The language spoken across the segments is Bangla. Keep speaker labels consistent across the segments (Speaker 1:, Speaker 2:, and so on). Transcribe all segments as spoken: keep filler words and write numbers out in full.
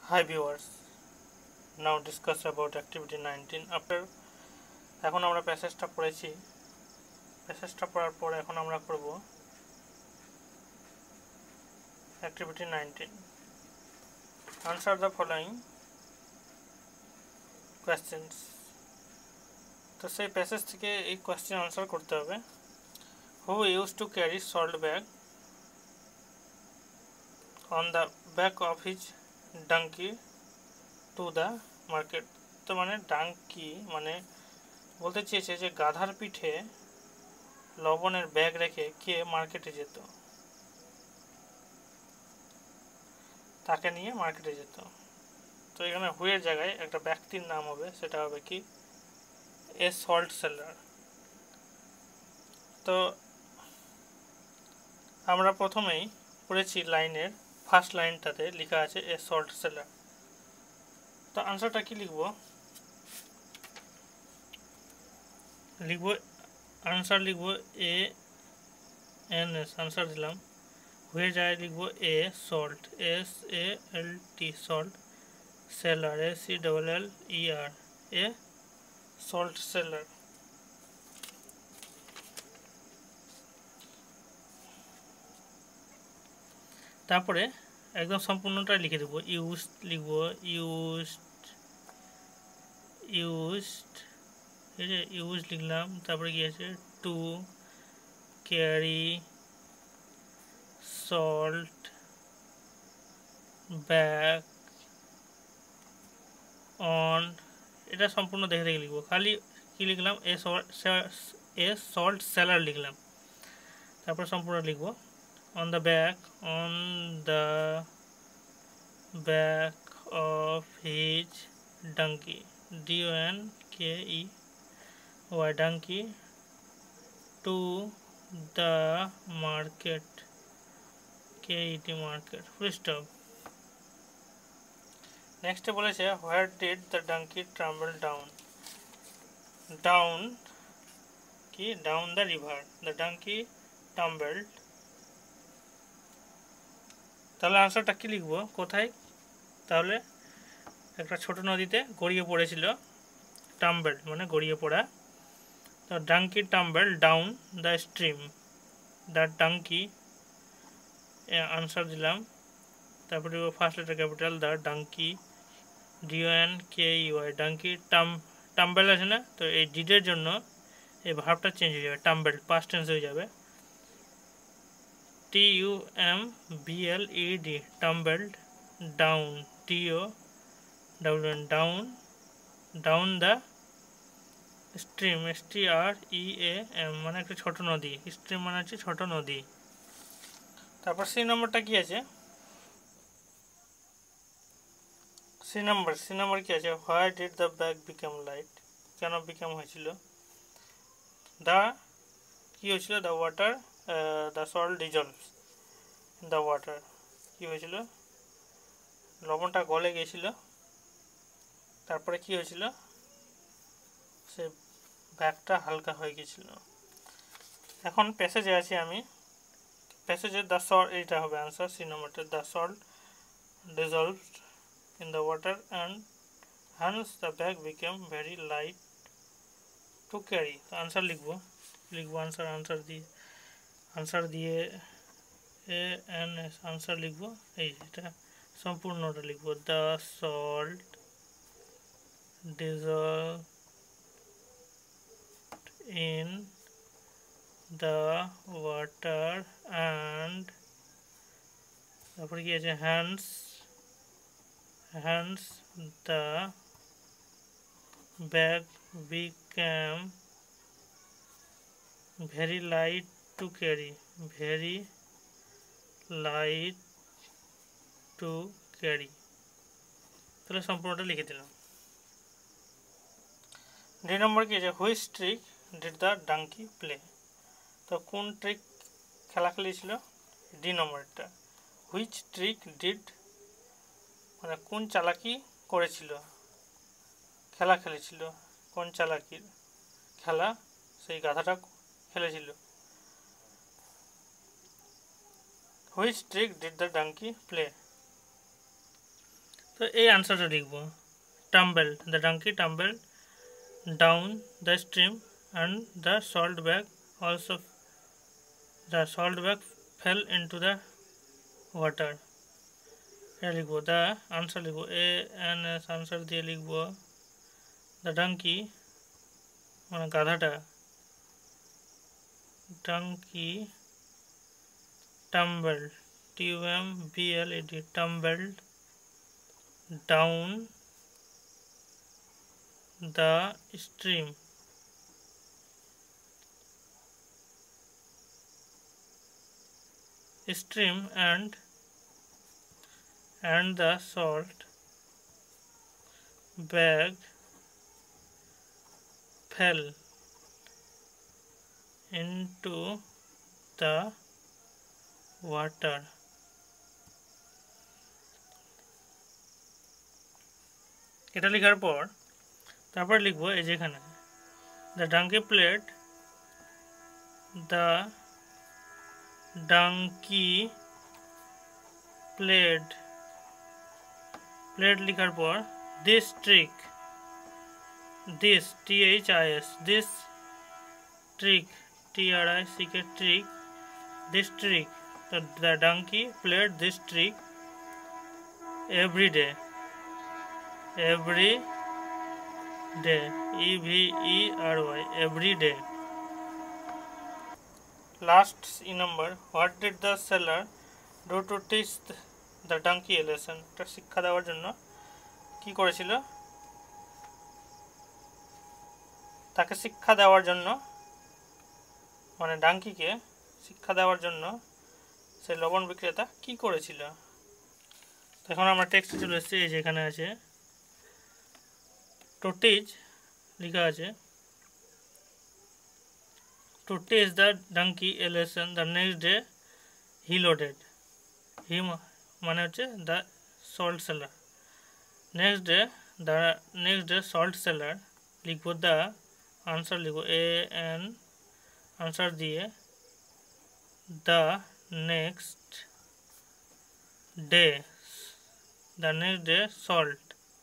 Speaker 1: Hi viewers, now discuss about activity nineteen. After এখন আমরা প্যাসেজটা পড়েছি, প্যাসেজটা পড়ার পর এখন আমরা করব activity nineteen. Answer the following questions. তো সেই প্যাসেজ থেকে এই কোয়েশ্চেন আনসার করতে হবে। Who used to carry salt bag on the back of his donkey to the market? তো মানে ডাঙ্কি মানে বলতে চেয়েছে যে গাধার পিঠে লবণের ব্যাগ রেখে কে মার্কেটে যেত, তাকে নিয়ে মার্কেটে যেত। তো এখানে হুয়ের জায়গায় একটা ব্যক্তির নাম হবে, সেটা হবে কি এ সল্ট সেলার। তো আমরা প্রথমেই পড়েছি লাইনের ফার্স্ট লাইনটাতে লেখা আছে এ সল্ট সেলার। তো আনসারটা কি লিখব লিখব আনসার লিখব এ এন এস, আনসার দিলাম। হুয়ের জায়গায় লিখব a salt, S A L T salt, cellar A C double L E R, a salt cellar. তারপরে একদম সম্পূর্ণটা লিখে দেবো। ইউজ লিখব ইউজড ইউজড ঠিক আছে, ইউজ লিখলাম। তারপরে কি আছে to carry salt bag on, এটা সম্পূর্ণ দেখে দেখে লিখবো। খালি কি লিখলাম এ এ সল্ট সেলার লিখলাম, তারপর সম্পূর্ণ লিখবো on the back on the back of his donkey, D O N K E Y donkey, to the market, K E T market, full stop. নেক্সটে বলেছে where did the donkey tumble down, down কি down the river, the donkey tumbled. তাহলে আনসারটা কি লিখবো কোথায়, তাহলে একটা ছোট নদীতে গড়িয়ে পড়েছিল, টাম্বলড মানে গড়িয়ে পড়া। তো donkey tumbled down the stream, the donkey answer দিলাম। তারপরে first letter capital the donkey, DON K UI, donkey tum tumble আছে না, তো এই ডিডের জন্য এই ভার্বটা চেঞ্জ হয়ে যাবে, টাম্বেল পাস্ট টেন্স হয়ে যাবে, T U M B L E D, tumbled down, TO W N down, down the stream, S T R E A M মানে একটা ছোট নদী, স্ট্রিম মানে হচ্ছে ছোট নদী। তারপর সি নম্বরটা কি আছে, সি নাম্বার সি নাম্বার কি আছে why did the bag become light, কেন বিকাম হয়েছিল, দ্য কি হয়েছিল the water the salt dissolves in the water, কি হয়েছিল লবণটা গলে গিয়েছিল, তারপরে কি হয়েছিল সে ব্যাগটা হালকা হয়ে গিয়েছিল। এখন প্যাসেজে আছি আমি, প্যাসেজে দ্য সল্ট, এইটা হবে আনসার সি নম্বরটা, the salt dissolved in the water and hence the bag became very light to carry. তো আনসার লিখবো লিখবো আনসার আনসার দিয়ে আনসার দিয়ে এ এন এস আনসার লিখবো, এই এটা সম্পূর্ণটা লিখবো, the salt dissolved in the water and তারপরে কি আছে hence hence the bag became very light to carry, very light to carry। তাহলে সম্পূর্ণটা লিখে দিলাম। ডি নম্বর কি আছে which trick did the donkey play, তো কোন ট্রিক খেলা খেলেছিল, ডি নম্বরটা হুইচ ট্রিক ডিড মানে কোন চালাকি করেছিল, খেলা খেলেছিল, কোন চালাকির খেলা সেই গাধাটা খেলেছিল, which trick did the donkey play. তো এই আনসারটা লিখব, tumble, the donkey tumble down the stream and the salt bag also, the salt bag fell into the water. এটা লিখবো, দ্য আনসার লিখবো এ এন এস, আনসার দিয়ে লিখবো দ্য ডাঙ্কি মানে গাধাটা, ডাঙ্কি tumbled, T U M B L E D, tumbled down the stream stream and and the salt bag fell into the water. এটা লেখার পর তারপর লিখবো এই যেখানে the donkey played, the donkey played, played লেখার পর this trick, this T H I S, this trick T R I C K trick, this trick, the, the donkey played this trick every day, every day, E V E R Y, every day. Last C number, what did the seller do to teach the donkey a lesson? এটা শিক্ষা দেওয়ার জন্য কি করেছিল, তাকে শিক্ষা দেওয়ার জন্য মানে ডাঙ্কিকে শিক্ষা দেওয়ার জন্য সেই লবণ বিক্রেতা কি করেছিল। এখন আমরা টেক্সটে চলে এসেছি, এই যেখানে আছে টু টিচ লেখা আছে, to teach the donkey a lesson the next day he loaded, he মানে হচ্ছে the salt seller, next day the next day salt seller লিখবো, দ্য আনসার লিখবো এ এন আনসার দিয়ে the next day, the next day salt,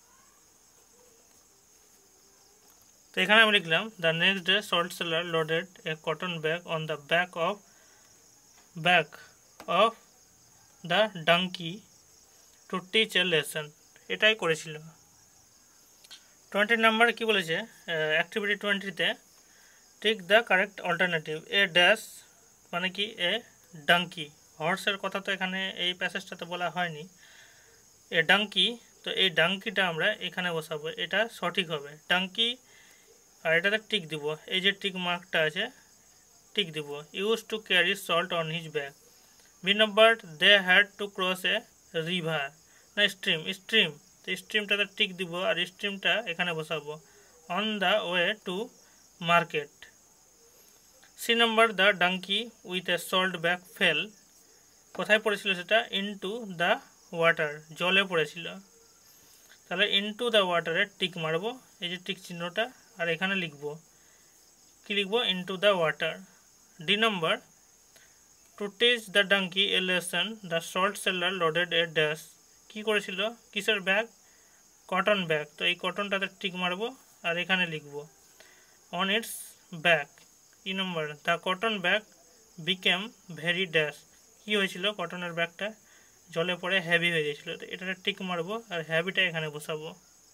Speaker 1: তো এখানে আমি লিখলাম the next day salt seller loaded a cotton bag on the back of back of the donkey to teach a lesson, এটাই করেছিল। টোয়েন্টি নাম্বার কি বলেছে, অ্যাক্টিভিটি টোয়েন্টিতে tick the correct alternative, a dash মানে কি এ ডাঙ্কি, হর্সের কথা তো এখানে এই প্যাসেজটাতে বলা হয়নি, এ ডাঙ্কি, তো এই ডাঙ্কিটা আমরা এখানে বসাবো, এটা সঠিক হবে ডাঙ্কি, আর এটাতে টিক দিব, এই যে টিক মার্কটা আছে টিক দিব, use to carry salt on his bag. B number, they had to cross a river না স্ট্রিম, স্ট্রিম, তো স্ট্রিমটাতে টিক দিব আর স্ট্রিমটা এখানে বসাবো, on the way to market. C number, the donkey with a salt bag fell, কোথায় পড়েছিল সেটা, ইনটু দ্য ওয়াটার, জলে পড়েছিল, তাহলে ইনটু দ্য ওয়াটারে টিক মারবো, এই যে টিক চিহ্নটা, আর এখানে লিখবো কি লিখবো, into the water. D number, to teach the donkey a lesson the salt seller loaded a dash, কী করেছিল, কিসের ব্যাগ, কটন ব্যাগ, তো এই কটনটাতে টিক মারবো আর এখানে লিখবো on its bag. E number, the cotton bag became very dash, কী হয়েছিল, কটনের ব্যাগটা জলে পড়ে হ্যাভি হয়ে গেছিলো, তো এটাতে টিক মারবো আর হ্যাভিটা এখানে বসাবো।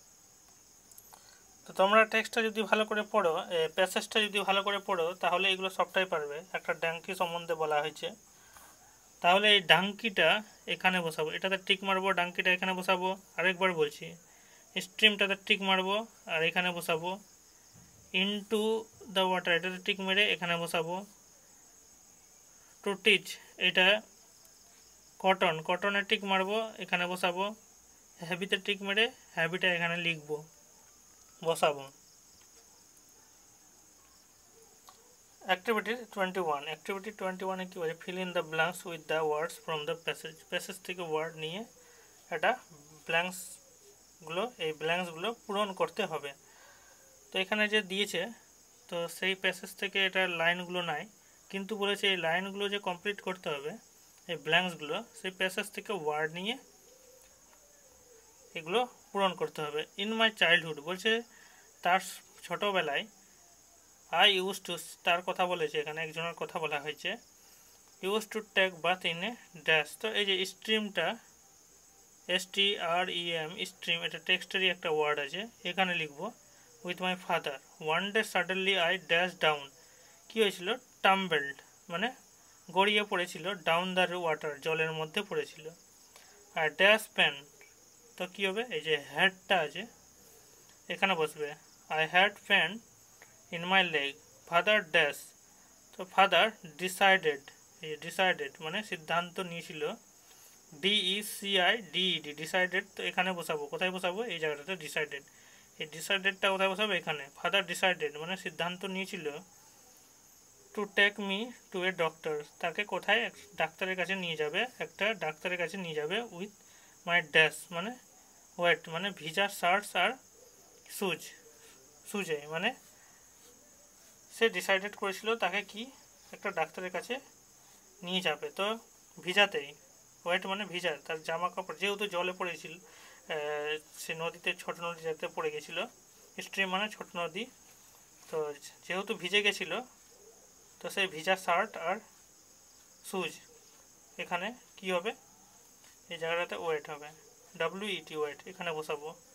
Speaker 1: তো তোমরা টেক্সটটা যদি ভালো করে পড়ো, প্যাসেজটা যদি ভালো করে পড়ো, তাহলে এগুলো সবটাই পারবে। একটা ডাঙ্কি সম্বন্ধে বলা হয়েছে, তাহলে এই ডাঙ্কিটা এখানে বসাবো, এটাতে টিক মারবো, ডাঙ্কিটা এখানে বসাবো, আরেকবার বলছি স্ট্রিমটাতে টিক মারবো আর এখানে বসাবো, ইনটু দ্য ওয়াটার এটাতে টিক মেরে এখানে বসাবো, টু টিচ এটা কটন, কটনে টিক মারবো এখানে বসাবো, হ্যাবিতে টিক মেরে হ্যাবিটা এখানে লিখবো বসাবো। Activity twenty one, activity twenty ওয়ানে কী বলে, fill in the blanks with the words from the passage, passage থেকে ওয়ার্ড নিয়ে এটা ব্ল্যাঙ্কসগুলো এই ব্ল্যাঙ্কসগুলো পূরণ করতে হবে। তো এখানে যে দিয়েছে, তো সেই প্যাসেজ থেকে এটা লাইনগুলো নাই, কিন্তু বলেছে এই লাইনগুলো যে কমপ্লিট করতে হবে, এই ব্ল্যাঙ্কসগুলো সেই প্যাসেজ থেকে ওয়ার্ড নিয়ে এগুলো পূরণ করতে হবে। ইন মাই চাইল্ডহুড বলছে তার ছোটোবেলায়, আই ইউজ টু, তার কথা বলেছে এখানে, একজনের কথা বলা হয়েছে, use to take bath in a dash. তো এই যে স্ট্রিমটা, S T R E M, stream, এটা টেক্সটেরই একটা ওয়ার্ড আছে, এখানে লিখবো with my father. One day suddenly I dash down, কী হয়েছিল, টাম্বেল্ড মানে গড়িয়ে পড়েছিল, ডাউন দ্য ওয়াটার, জলের মধ্যে পড়েছিল। আর ড্যাশ প্যান, তো কী হবে, এই যে হ্যাডটা আছে এখানে বসবে, I had pain in my leg. Father dash, তো ফাদার ডিসাইডেড, এই ডিসাইডেড মানে সিদ্ধান্ত নিয়েছিল, D E C I D E D, decided, তো এখানে বসাবো, কোথায় বসাবো, এই জায়গাটাতে ডিসাইডেড, এই ডিসাইডেডটা কোথায় বসাবো, এখানে। ফাদার ডিসাইডেড মানে সিদ্ধান্ত নিয়েছিল, to take me to a doctor, তাকে কোথায়, ডাক্তারের কাছে নিয়ে যাবে, একটা ডাক্তারের কাছে নিয়ে যাবে, উইথ মাই ড্যাশ মানে ওয়েট মানে ভিজা শার্টস আর শুজ, শুজে মানে সে ডিসাইডেড করেছিল তাকে কি একটা ডাক্তারের কাছে নিয়ে যাবে, তো ভিজাতেই, ওয়েট মানে ভিজা, তার জামা কাপড় যেহেতু জলে পড়েছিল, সে নদীতে, ছোট নদী যাতে পড়ে গেছিলো, স্ট্রিম মানে ছোট নদী, তো যেহেতু ভিজে গেছিলো, তো সেই ভিজা শার্ট আর শুজ, এখানে কি হবে, এই জায়গাটাতে ওয়েট হবে, ডাব্লিউ ইটি ওয়েট, এখানে বসাবো।